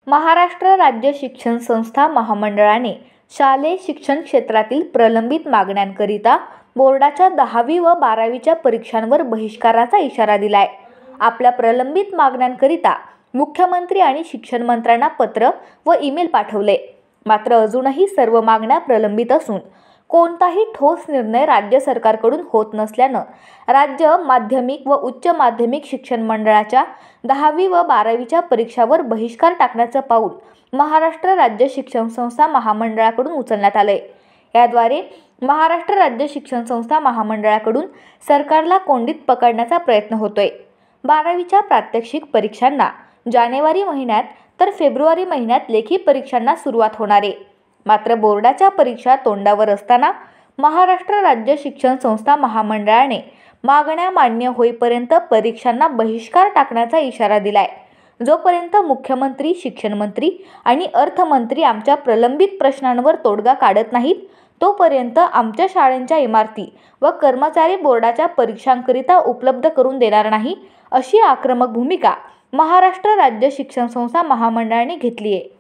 महाराष्ट्र राज्य शिक्षण संस्था महामंडळाने शालेय शिक्षण क्षेत्रातील प्रलंबित मागण्यांकरिता बोर्डाच्या 10वी व 12वीच्या परीक्षांवर बहिष्काराचा इशारा दिलाय। आपल्या प्रलंबित मागण्यांकरिता मुख्यमंत्री आणि शिक्षण मंत्र्यांना पत्र व ईमेल पाठवले, मात्र अजूनही सर्व मागण्या प्रलंबित असून कोणताही ठोस निर्णय राज्य सरकारकडून होत नसल्यानं राज्य माध्यमिक व उच्च माध्यमिक शिक्षण मंडळाच्या 10वी व 12वीच्या परीक्षावर बहिष्कार टाकण्याचं पाऊल महाराष्ट्र राज्य शिक्षण संस्था महामंडळाकडून उचलण्यात आलंय। याद्वारे महाराष्ट्र राज्य शिक्षण संस्था महामंडळाकडून सरकारला कोंडीत पकडण्याचा प्रयत्न होतोय। 12वीच्या प्रात्यक्षिक परीक्षांना जानेवारी महिन्यात तर फेब्रुवारी महिन्यात लेखी परीक्षांना सुरुवात होणार आहे। मात्र बोर्डाच्या परीक्षा तोंडावर असताना महाराष्ट्र राज्य शिक्षण संस्था महामंडळाने मागण्या मान्य होईपर्यंत परीक्षांना बहिष्कार टाकण्याचा इशारा दिलाय। जोपर्यंत मुख्यमंत्री, शिक्षण मंत्री आणि अर्थमंत्री आमच्या प्रलंबित प्रश्नांवर तोडगा काढत नाहीत, तोपर्यंत आमच्या शाळांच्या इमारती व कर्मचारी बोर्डाच्या परीक्षांकरिता उपलब्ध करून देणार नाही, अशी आक्रमक भूमिका महाराष्ट्र राज्य शिक्षण संस्था महामंडळाने घेतली आहे।